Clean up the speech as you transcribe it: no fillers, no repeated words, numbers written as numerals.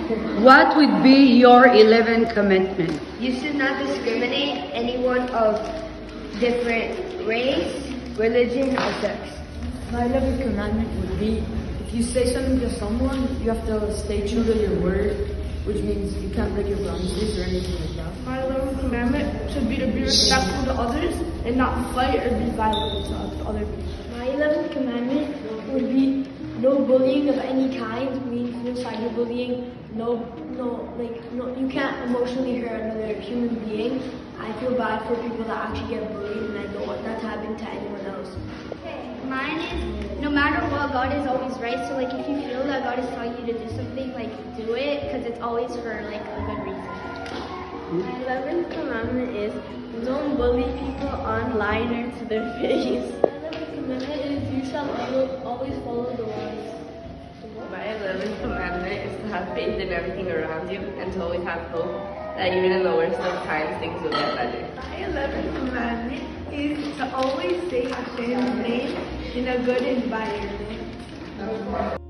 What would be your 11th commandment? You should not discriminate anyone of different race, religion, or sex. My 11th commandment would be, if you say something to someone, you have to stay true to your word, which means you can't break your promises or anything like that. My 11th commandment should be to be respectful to others and not fight or be violent to other people. My 11th commandment would be no bullying of any kind, means no cyberbullying, you can't emotionally hurt another human being. I feel bad for people that actually get bullied, and I don't want that to happen to anyone else. Mine is, no matter what, God is always right. So like if you feel that God is telling you to do something, like do it, because it's always for like a good reason. My 11th commandment is don't bully people online or to their face. My 11th commandment is you shall always follow the laws. My 11th commandment is to have faith in everything around you and to always have hope that even in the worst of times, things will get better. My 11th commandment is to always say Hashem's name in a good environment.